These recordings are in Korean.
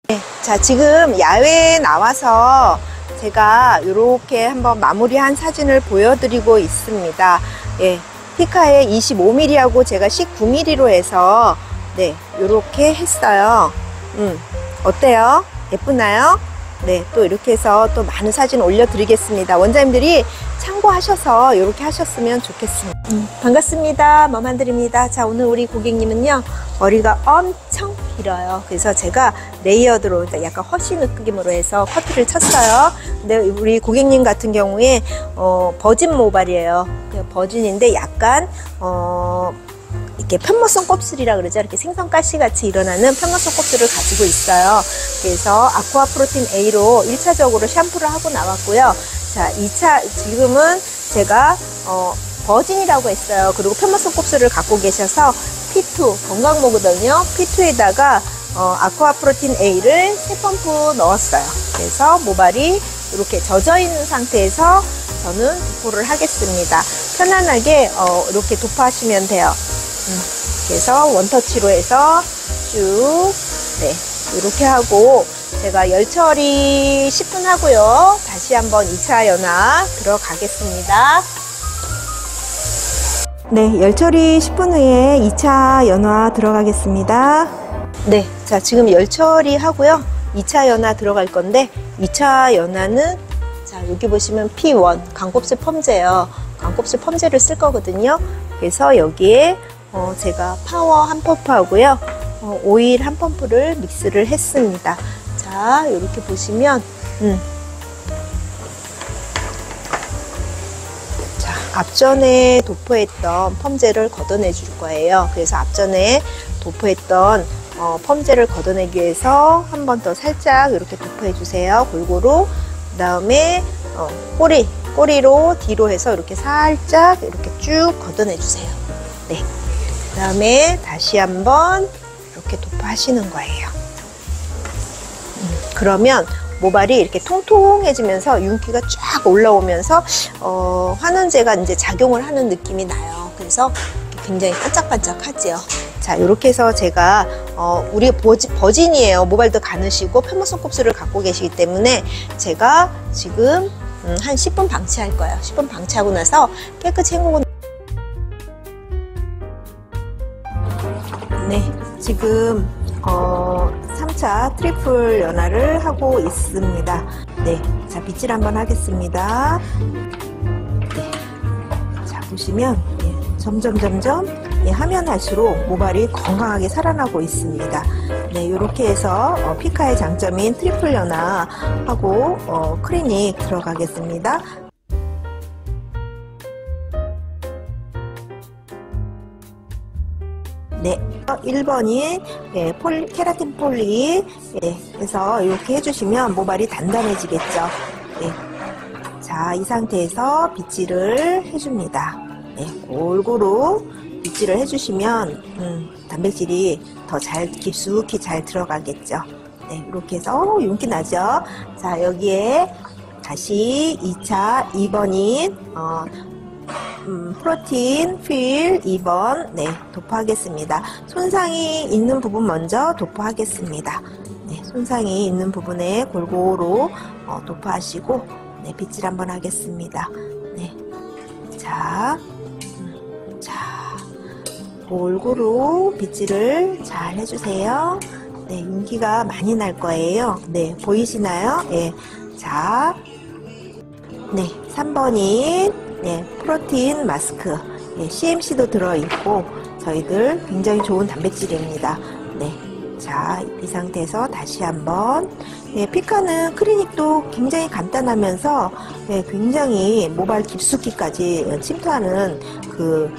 네, 자, 지금 야외에 나와서 제가 이렇게 한번 마무리한 사진을 보여드리고 있습니다. 예, 피카에 25mm하고 제가 19mm로 해서 네, 이렇게 했어요. 어때요? 예쁘나요? 네, 또 이렇게 해서 또 많은 사진 올려드리겠습니다. 원장님들이 참고하셔서 이렇게 하셨으면 좋겠습니다. 반갑습니다. 멈한들입니다. 자, 오늘 우리 고객님은요, 머리가 엄청 길어요. 그래서 제가 레이어드로 약간 허쉬 느낌으로 해서 커트를 쳤어요. 근데 우리 고객님 같은 경우에 버진 모발이에요. 버진인데 약간 이렇게 편모성 곱슬이라 그러죠. 이렇게 생선가시 같이 일어나는 편모성 곱슬을 가지고 있어요. 그래서 아쿠아 프로틴 A로 1차적으로 샴푸를 하고 나왔고요. 자, 2차 지금은 제가 버진이라고 했어요. 그리고 편모성 곱슬을 갖고 계셔서 P2 건강모거든요. P2에다가 아쿠아 프로틴 A를 3펌프 넣었어요. 그래서 모발이 이렇게 젖어 있는 상태에서 저는 도포를 하겠습니다. 편안하게 이렇게 도포하시면 돼요. 그래서 원터치로 해서 쭉, 네, 이렇게 하고 제가 열 처리 10분 하고요. 다시 한번 2차 연화 들어가겠습니다. 네, 열 처리 10분 후에 2차 연화 들어가겠습니다. 네, 자, 지금 열 처리 하고요. 2차 연화 들어갈 건데 2차 연화는 자, 여기 보시면 P1 강곱슬 펌제예요. 강곱슬 펌제를 쓸 거거든요. 그래서 여기에 제가 파워 한 펌프 하고요. 오일 한 펌프를 믹스를 했습니다. 자, 이렇게 보시면 자, 앞전에 도포했던 펌제를 걷어내 줄 거예요. 그래서 앞전에 도포했던 펌제를 걷어내기 위해서 한 번 더 살짝 이렇게 도포해 주세요. 골고루. 그 다음에 꼬리로 뒤로 해서 이렇게 살짝 이렇게 쭉 걷어내 주세요. 네. 그 다음에 다시 한번 이렇게 도포하시는 거예요. 그러면 모발이 이렇게 통통해지면서 윤기가 쫙 올라오면서 환원제가 이제 작용을 하는 느낌이 나요. 그래서 굉장히 반짝반짝하지요. 자, 이렇게 해서 제가 우리 버진이에요. 모발도 가느시고 편모성 곱슬을 갖고 계시기 때문에 제가 지금 한 10분 방치할 거예요. 10분 방치하고 나서 깨끗이 헹구고 네, 지금 3차 트리플 연화를 하고 있습니다. 네, 자, 빗질 한번 하겠습니다. 네, 자, 보시면 점점 하면 할수록 모발이 건강하게 살아나고 있습니다. 네, 이렇게 해서 피카의 장점인 트리플 연화하고 클리닉 들어가겠습니다. 네, 1번이 케라틴 폴리 해서 이렇게 해주시면 모발이 단단해지겠죠. 네. 자, 이 상태에서 빗질을 해줍니다. 네, 골고루 빗질을 해주시면 단백질이 더 잘 깊숙이 잘 들어가겠죠. 네, 이렇게 해서 윤기 나죠. 자, 여기에 다시 2차 2번인 프로틴 필 2번 네, 도포하겠습니다. 손상이 있는 부분 먼저 도포하겠습니다. 네, 손상이 있는 부분에 골고루 도포하시고 네, 빗질 한번 하겠습니다. 네, 자, 골고루 빗질을 잘 해주세요. 네, 윤기가 많이 날 거예요. 네, 보이시나요? 네, 자, 네, 3번이 네, 프로틴 마스크 CMC도 들어있고 저희들 굉장히 좋은 단백질입니다. 네, 자, 이 상태에서 다시 한번 네, 피카는 클리닉도 굉장히 간단하면서 네, 굉장히 모발 깊숙이까지 침투하는 그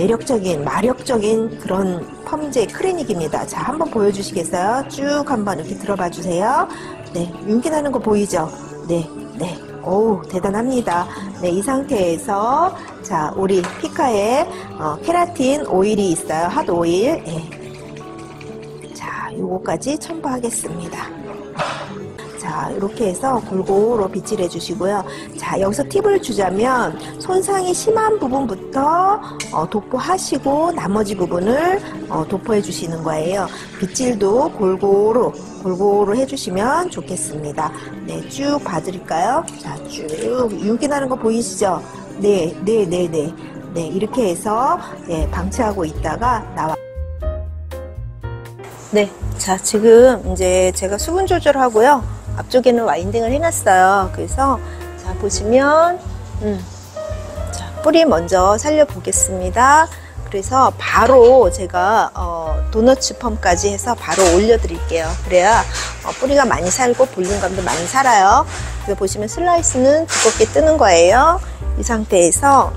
마력적인 그런 펌제 클리닉입니다. 자, 한번 보여주시겠어요? 쭉 한번 이렇게 들어봐 주세요. 네, 윤기 나는 거 보이죠? 네, 네. 오, 대단합니다. 네, 이 상태에서 자, 우리 피카에 케라틴 오일이 있어요. 핫 오일. 네. 자, 요거까지 첨부하겠습니다. 자, 자, 이렇게 해서 골고루 빗질 해주시고요. 자, 여기서 팁을 주자면 손상이 심한 부분부터 도포하시고 나머지 부분을 도포해 주시는 거예요. 빗질도 골고루 해주시면 좋겠습니다. 네, 쭉 봐드릴까요? 자, 쭉 윤기 나는 거 보이시죠? 네, 이렇게 해서 방치하고 있다가 나와. 네, 자, 지금 이제 제가 수분 조절하고요. 앞쪽에는 와인딩을 해놨어요. 그래서 자, 보시면 자, 뿌리 먼저 살려보겠습니다. 그래서 바로 제가 도너츠 펌까지 해서 바로 올려드릴게요. 그래야 뿌리가 많이 살고 볼륨감도 많이 살아요. 그래서 보시면 슬라이스는 두껍게 뜨는 거예요. 이 상태에서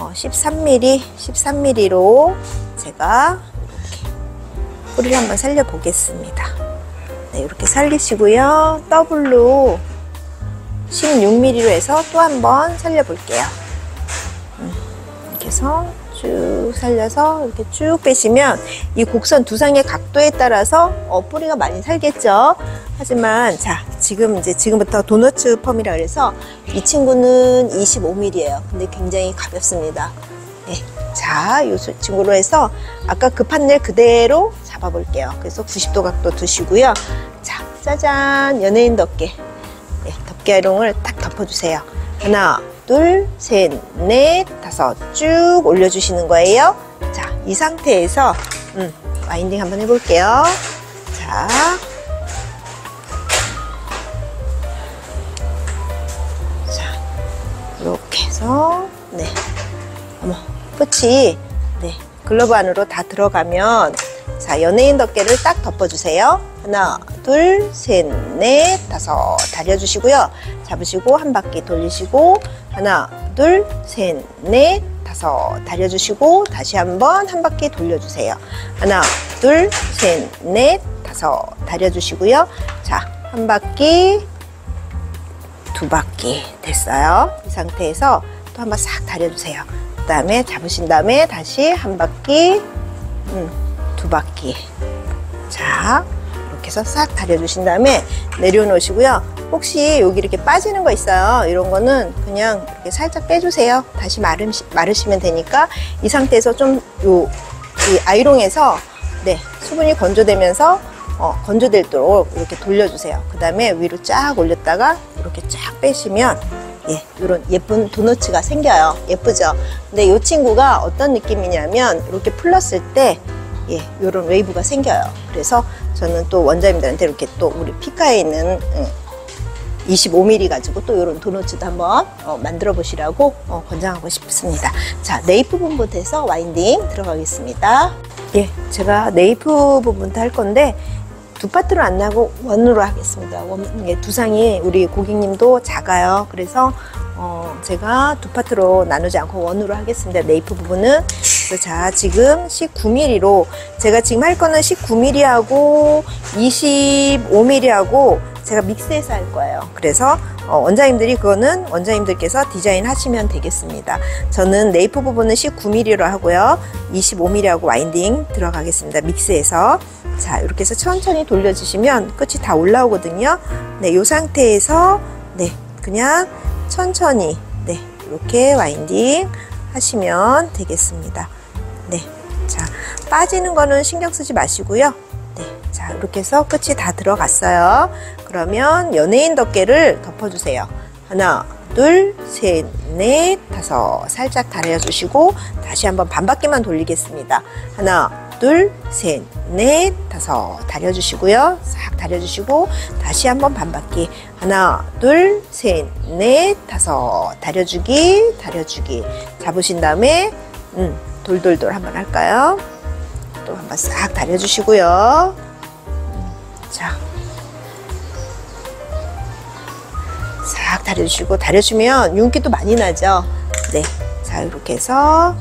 13mm로 제가 이렇게 뿌리를 한번 살려보겠습니다. 네, 이렇게 살리시고요. 더블로 16mm로 해서 또 한번 살려볼게요. 이렇게 해서 쭉 살려서 이렇게 쭉 빼시면 이 곡선 두상의 각도에 따라서 뿌리가 많이 살겠죠. 하지만 자, 지금부터 도너츠 펌이라 그래서 이 친구는 25mm예요. 근데 굉장히 가볍습니다. 네, 자, 이 친구로 해서 아까 그 판넬 그대로 잡아볼게요. 그래서 90도 각도 두시고요. 자, 짜잔, 연예인 덮개. 네, 덮개 아이롱을 딱 덮어주세요. 하나, 둘, 셋, 넷, 다섯 쭉 올려주시는 거예요. 자, 이 상태에서 와인딩 한번 해볼게요. 자, 이렇게 해서 네, 어머, 끝이 네, 글러브 안으로 다 들어가면 자, 연예인 덮개를 딱 덮어주세요. 하나, 둘, 셋, 넷, 다섯 다려주시고요. 잡으시고 한 바퀴 돌리시고 하나, 둘, 셋, 넷, 다섯 다려주시고 다시 한번 한 바퀴 돌려주세요. 하나, 둘, 셋, 넷, 다섯 다려주시고요. 자, 한 바퀴, 두 바퀴 됐어요. 이 상태에서 또 한번 싹 다려주세요. 그 다음에 잡으신 다음에 다시 한 바퀴, 두 바퀴. 자, 이렇게 해서 싹 다려주신 다음에 내려놓으시고요. 혹시 여기 이렇게 빠지는 거 있어요. 이런 거는 그냥 이렇게 살짝 빼주세요. 다시 마르시면 되니까 이 상태에서 좀 이 아이롱에서 네, 수분이 건조되면서 건조되도록 이렇게 돌려주세요. 그 다음에 위로 쫙 올렸다가 이렇게 쫙 빼시면 예, 이런 예쁜 도너츠가 생겨요. 예쁘죠? 근데 이 친구가 어떤 느낌이냐면 이렇게 풀렀을 때 예, 이런 웨이브가 생겨요. 그래서 저는 또 원장님들한테 이렇게 또 우리 피카에 있는 25mm 가지고 또 이런 도너츠도 한번 만들어 보시라고 권장하고 싶습니다. 자, 네이프 부분부터 해서 와인딩 들어가겠습니다. 예, 제가 네이프 부분부터 할 건데 두 파트로 안 나고 원으로 하겠습니다. 두상이 우리 고객님도 작아요. 그래서 제가 두 파트로 나누지 않고 원으로 하겠습니다. 네이프 부분은. 그래서 자, 지금 19mm로 제가 지금 할 거는 19mm하고 25mm하고 제가 믹스해서 할 거예요. 그래서 원장님들이 그거는 원장님들께서 디자인 하시면 되겠습니다. 저는 네이프 부분은 19mm로 하고요. 25mm하고 와인딩 들어가겠습니다. 믹스해서. 자, 이렇게 해서 천천히 돌려주시면 끝이 다 올라오거든요. 네, 이 상태에서 네, 그냥 천천히 네, 이렇게 와인딩 하시면 되겠습니다. 네, 자, 빠지는 거는 신경 쓰지 마시고요. 네, 자, 이렇게 해서 끝이 다 들어갔어요. 그러면 연예인 덮개를 덮어주세요. 하나, 둘, 셋, 넷, 다섯 살짝 다려주시고 다시 한번 반 바퀴만 돌리겠습니다. 하나, 둘, 셋, 넷, 다섯 다려주시고요. 싹 다려주시고 다시 한번 반 바퀴. 하나, 둘, 셋, 넷, 다섯 다려주기. 잡으신 다음에 돌돌돌 한번 할까요? 또 한번 싹 다려주시고요. 자, 싹 다려주시고 다려주면 윤기도 많이 나죠. 네, 자, 이렇게 해서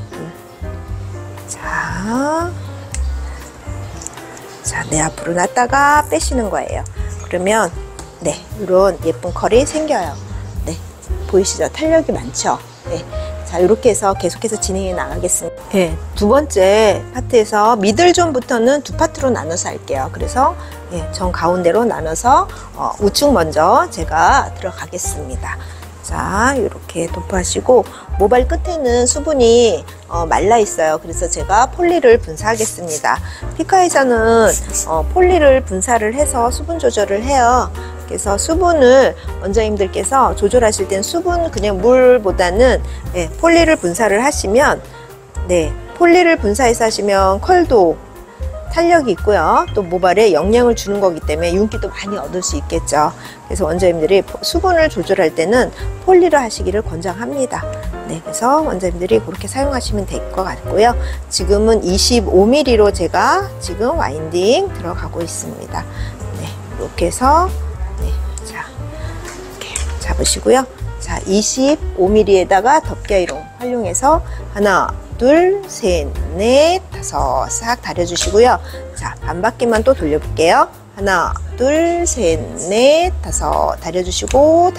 자, 내 앞으로 놨다가 빼시는 거예요. 그러면 네, 이런 예쁜 컬이 생겨요. 네, 보이시죠? 탄력이 많죠? 네, 자, 이렇게 해서 계속해서 진행해 나가겠습니다. 네, 두 번째 파트에서 미들존부터는 두 파트로 나눠서 할게요. 그래서 정 가운데로 나눠서 우측 먼저 제가 들어가겠습니다. 자, 이렇게 도포하시고 모발 끝에는 수분이 말라 있어요. 그래서 제가 폴리를 분사하겠습니다. 피카에서는 폴리를 분사를 해서 수분 조절을 해요. 그래서 수분을 원장님들께서 조절하실 땐 수분 그냥 물보다는 폴리를 분사를 하시면 폴리를 분사해서 하시면 컬도 탄력이 있고요. 또 모발에 영양을 주는 거기 때문에 윤기도 많이 얻을 수 있겠죠. 그래서 원장님들이 수분을 조절할 때는 폴리를 하시기를 권장합니다. 그래서 원장님들이 그렇게 사용하시면 될 것 같고요. 지금은 25mm로 제가 지금 와인딩 들어가고 있습니다. 이렇게 해서 자, 이렇게 잡으시고요. 자, 25mm에다가 덮개이롱 활용해서 하나, 둘, 셋, 넷, 다섯 싹 다려주시고요. 자, 반바퀴만 또 돌려볼게요. 하나, 둘, 셋, 넷, 다섯 다려주시고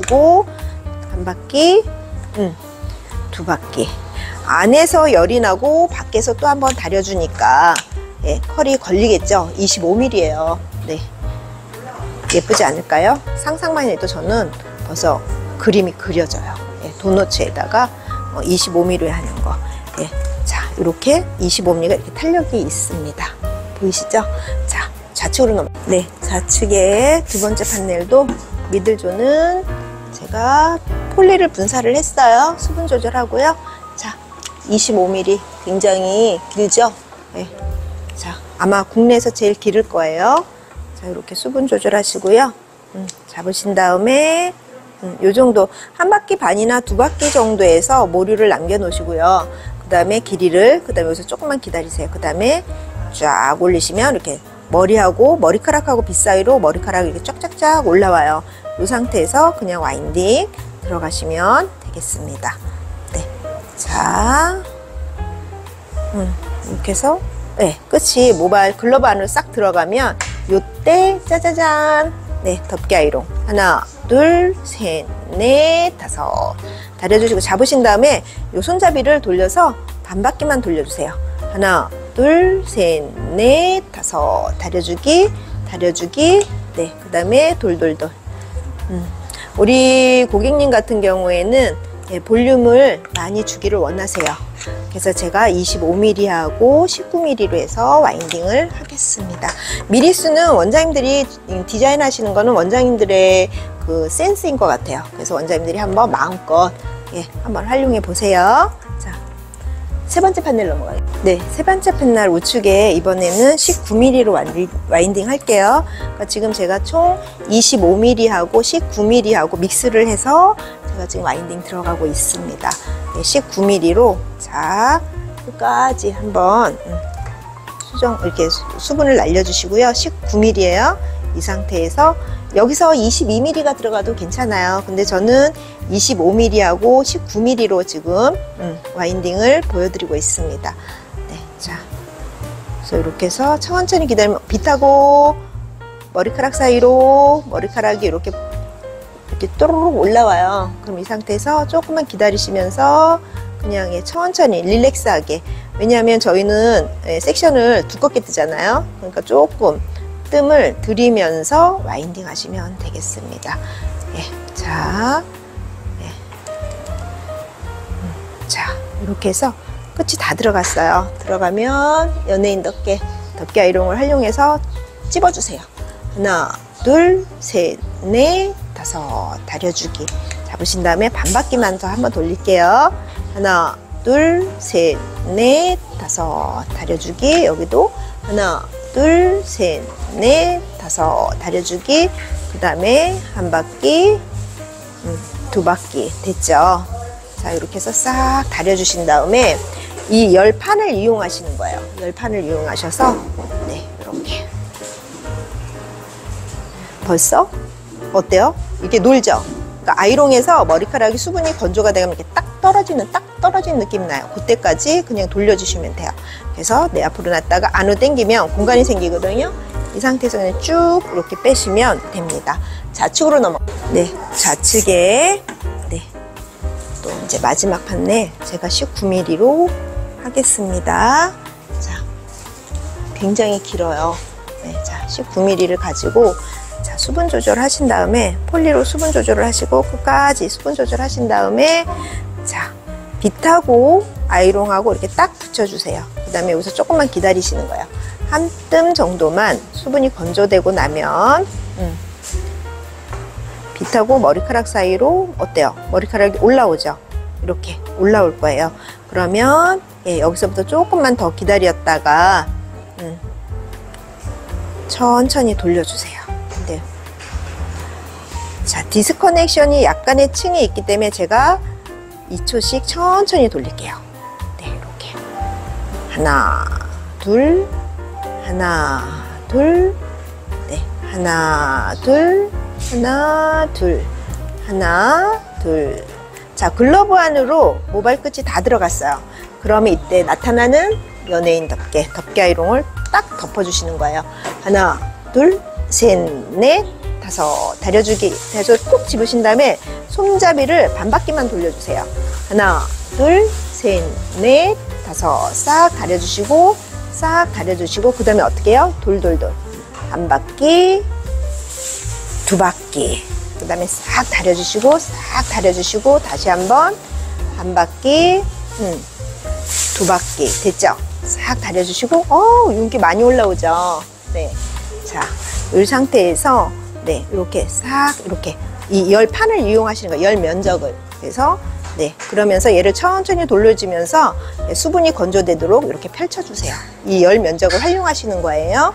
한 바퀴, 두 바퀴. 안에서 열이 나고 밖에서 또 한번 다려주니까 컬이 걸리겠죠. 25mm예요. 예쁘지 않을까요? 상상만 해도 저는 벌써 그림이 그려져요. 도너츠에다가 25mm에 하는 거. 자, 이렇게 25mm가 이렇게 탄력이 있습니다. 보이시죠? 자, 좌측으로 넘어. 좌측에 두 번째 판넬도 미들존은 제가 폴리를 분사를 했어요. 수분 조절하고요. 자, 25mm 굉장히 길죠? 자, 아마 국내에서 제일 길을 거예요. 자, 이렇게 수분 조절하시고요. 잡으신 다음에 요 정도 한 바퀴 반이나 두 바퀴 정도에서 모류를 남겨 놓으시고요. 그 다음에 길이를 여기서 조금만 기다리세요. 그 다음에 쫙 올리시면 이렇게 머리하고 머리카락하고 빗 사이로 머리카락이 이렇게 쫙쫙쫙 올라와요. 이 상태에서 그냥 와인딩 들어가시면 되겠습니다. 자, 이렇게 해서 끝이 모발 글러브 안으로 싹 들어가면 요때 짜자잔 덮개 아이롱 하나, 둘, 셋, 넷, 다섯 다려주시고 잡으신 다음에 요 손잡이를 돌려서 반바퀴만 돌려주세요. 하나, 둘, 셋, 넷, 다섯 다려주기 그 다음에 돌돌돌. 우리 고객님 같은 경우에는 볼륨을 많이 주기를 원하세요. 그래서 제가 25mm하고 19mm로 해서 와인딩을 하겠습니다. 미리수는 원장님들이 디자인 하시는 거는 원장님들의 그 센스인 것 같아요. 그래서 원장님들이 한번 마음껏 한번 활용해 보세요. 자, 세 번째 판넬 넘어가요. 세 번째 판넬 우측에 이번에는 19mm로 와인딩 할게요. 그러니까 지금 제가 총 25mm하고 19mm하고 믹스를 해서 제가 지금 와인딩 들어가고 있습니다. 19mm로 자, 끝까지 한번 이렇게 수분을 날려주시고요. 19mm예요. 이 상태에서 여기서 22mm가 들어가도 괜찮아요. 근데 저는 25mm하고 19mm로 지금 와인딩을 보여드리고 있습니다. 자, 그래서 이렇게 해서 천천히 기다리면 빗하고 머리카락 사이로 머리카락이 이렇게 또르륵 올라와요. 그럼 이 상태에서 조금만 기다리시면서 그냥 천천히 릴렉스하게, 왜냐하면 저희는 섹션을 두껍게 뜨잖아요. 그러니까 조금 뜸을 들이면서 와인딩 하시면 되겠습니다. 자, 자, 이렇게 해서 끝이 다 들어갔어요. 들어가면 연예인 덮개 아이롱을 활용해서 찝어주세요. 하나, 둘, 셋, 넷, 다섯 다려주기. 잡으신 다음에 반바퀴만 더 한번 돌릴게요. 하나, 둘, 셋, 넷, 다섯 다려주기. 여기도 하나, 둘, 셋, 넷, 다섯 다려주기. 그 다음에 한 바퀴, 두 바퀴 됐죠? 자, 이렇게 해서 싹 다려주신 다음에 이 열판을 이용하시는 거예요. 열판을 이용하셔서 이렇게 벌써 어때요? 이게 놀죠? 그러니까 아이롱에서 머리카락이 수분이 건조가 되면 이렇게 딱 떨어지는 느낌이 나요. 그때까지 그냥 돌려주시면 돼요. 그래서 내 앞으로 놨다가 안으로 당기면 공간이 생기거든요. 이 상태에서 그냥 쭉 이렇게 빼시면 됩니다. 좌측으로 넘어. 좌측에 또 이제 마지막 판넬 제가 19mm로 하겠습니다. 자, 굉장히 길어요. 네, 자, 19mm를 가지고 자, 수분 조절 하신 다음에 폴리로 수분 조절을 하시고 끝까지 수분 조절 하신 다음에 자, 빗하고 아이롱하고 이렇게 딱 붙여주세요. 그 다음에 여기서 조금만 기다리시는 거예요. 한 뜸 정도만 수분이 건조되고 나면 빗하고 머리카락 사이로 어때요? 머리카락이 올라오죠? 이렇게 올라올 거예요. 그러면 예, 여기서부터 조금만 더 기다렸다가 천천히 돌려주세요. 네. 자, 디스커넥션이 약간의 층이 있기 때문에 제가 2초씩 천천히 돌릴게요. 네, 이렇게 하나, 둘, 하나, 둘, 네, 하나, 둘, 하나, 둘, 하나, 둘. 자, 글러브 안으로 모발 끝이 다 들어갔어요. 그러면 이때 나타나는 연예인답게 덮개 아이롱을 딱 덮어주시는 거예요. 하나, 둘, 셋, 넷, 다섯. 다려주기 해서 꼭 집으신 다음에 손잡이를 반바퀴만 돌려주세요. 하나, 둘, 셋, 넷, 다섯. 싹 다려주시고, 싹 다려주시고, 그 다음에 어떻게 해요? 돌돌돌. 한 바퀴, 두 바퀴. 그 다음에 싹 다려주시고, 싹 다려주시고, 다시 한번 한 바퀴, 두 바퀴. 됐죠? 싹 다려주시고, 윤기 많이 올라오죠? 네. 자, 이 상태에서, 네, 이렇게 싹, 이렇게. 이 열 판을 이용하시는 거예요. 열 면적을. 그래서, 네. 그러면서 얘를 천천히 돌려주면서 수분이 건조되도록 이렇게 펼쳐주세요. 이 열 면적을 활용하시는 거예요.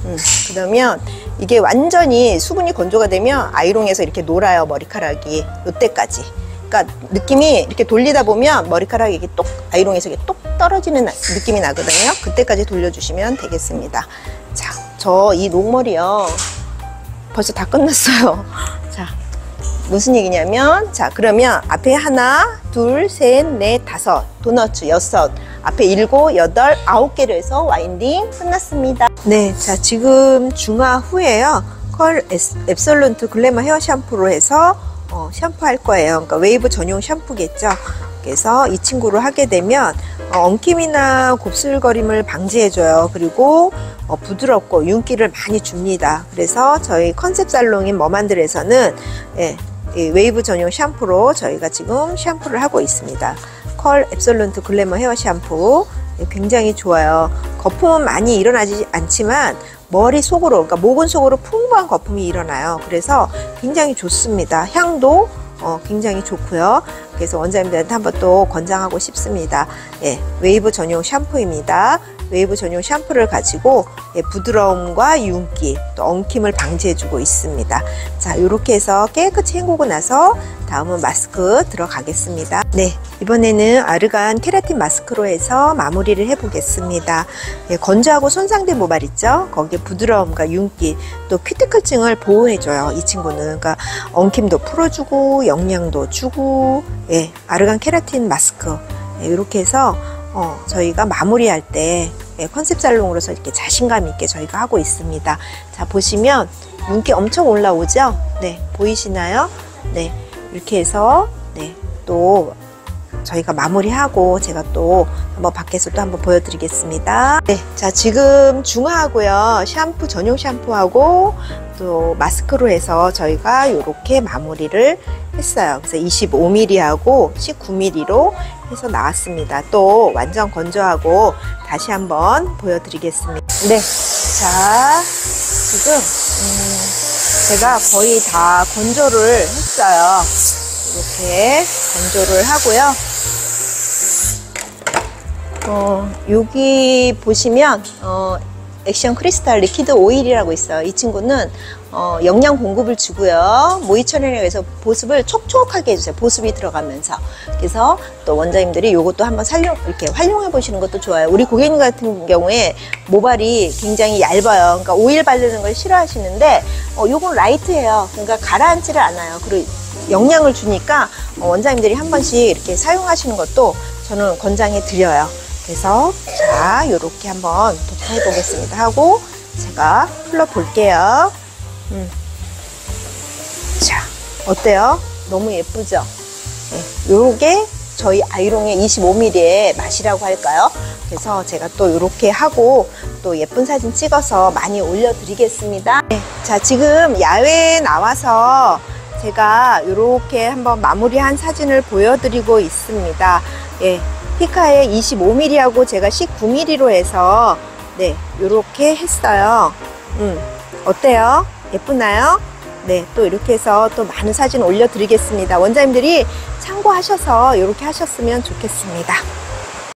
그러면 이게 완전히 수분이 건조가 되면 아이롱에서 이렇게 놀아요, 머리카락이. 요때까지. 그러니까 느낌이 이렇게 돌리다 보면 머리카락이 이게 똑, 아이롱에서 이게 똑 떨어지는 느낌이 나거든요. 그때까지 돌려주시면 되겠습니다. 자, 저 이 녹머리요. 벌써 다 끝났어요. 자, 무슨 얘기냐면, 자, 그러면 앞에 하나, 둘, 셋, 넷, 다섯, 도너츠, 여섯, 앞에 일곱, 여덟, 아홉 개를 해서 와인딩 끝났습니다. 네, 자, 지금 중화 후에요. 컬 앱솔루트 글래머 헤어 샴푸로 해서 샴푸할 거예요. 그러니까 웨이브 전용 샴푸겠죠. 그래서 이 친구를 하게 되면 엉킴이나 곱슬거림을 방지해줘요. 그리고 부드럽고 윤기를 많이 줍니다. 그래서 저희 컨셉 살롱인 머만들에서는 예, 이 웨이브 전용 샴푸로 저희가 지금 샴푸를 하고 있습니다. 컬 앱솔루트 글래머 헤어 샴푸 굉장히 좋아요. 거품은 많이 일어나지 않지만 머리 속으로, 그러니까 모근 속으로 풍부한 거품이 일어나요. 그래서 굉장히 좋습니다. 향도 굉장히 좋고요. 그래서 원장님들한테 한번 또 권장하고 싶습니다. 예, 웨이브 전용 샴푸입니다. 웨이브 전용 샴푸를 가지고 예, 부드러움과 윤기, 또 엉킴을 방지해주고 있습니다. 자, 이렇게 해서 깨끗이 헹구고 나서 다음은 마스크 들어가겠습니다. 네, 이번에는 아르간 케라틴 마스크로 해서 마무리를 해보겠습니다. 예, 건조하고 손상된 모발 있죠? 거기에 부드러움과 윤기, 또 큐티클층을 보호해줘요. 이 친구는. 그러니까 엉킴도 풀어주고 영양도 주고, 예, 아르간 케라틴 마스크. 예, 이렇게 해서 저희가 마무리할 때 예, 컨셉 살롱으로서 이렇게 자신감 있게 저희가 하고 있습니다. 자, 보시면 윤기 엄청 올라오죠? 네, 보이시나요? 네, 이렇게 해서 네, 또 저희가 마무리하고 제가 또 한번 밖에서 또 한번 보여드리겠습니다. 네, 자, 지금 중화하고요, 샴푸 전용 샴푸하고 또 마스크로 해서 저희가 이렇게 마무리를 했어요. 그래서 25mm하고 19mm로 해서 나왔습니다. 또 완전 건조하고 다시 한번 보여드리겠습니다. 네, 자, 지금 제가 거의 다 건조를 했어요. 이렇게 건조를 하고요. 여기 보시면 액션 크리스탈 리퀴드 오일이라고 있어요. 이 친구는 영양 공급을 주고요. 모이처링에서 보습을 촉촉하게 해주세요. 보습이 들어가면서. 그래서 또 원장님들이 요것도 한번 이렇게 활용해 보시는 것도 좋아요. 우리 고객님 같은 경우에 모발이 굉장히 얇아요. 그러니까 오일 바르는 걸 싫어하시는데 요건 라이트해요. 그러니까 가라앉지를 않아요. 그리고 영양을 주니까 원장님들이 한 번씩 이렇게 사용하시는 것도 저는 권장해 드려요. 그래서 자, 요렇게 한번 도포해 보겠습니다 하고 제가 풀러 볼게요. 자, 어때요? 너무 예쁘죠? 네, 요게 저희 아이롱의 25mm의 맛이라고 할까요? 그래서 제가 또 이렇게 하고 또 예쁜 사진 찍어서 많이 올려드리겠습니다. 네, 자, 지금 야외에 나와서 제가 이렇게 한번 마무리한 사진을 보여드리고 있습니다. 예, 피카의 25mm하고 제가 19mm로 해서 네, 이렇게 했어요. 어때요? 예쁘나요? 네, 또 이렇게 해서 또 많은 사진 올려드리겠습니다. 원장님들이 참고하셔서 이렇게 하셨으면 좋겠습니다.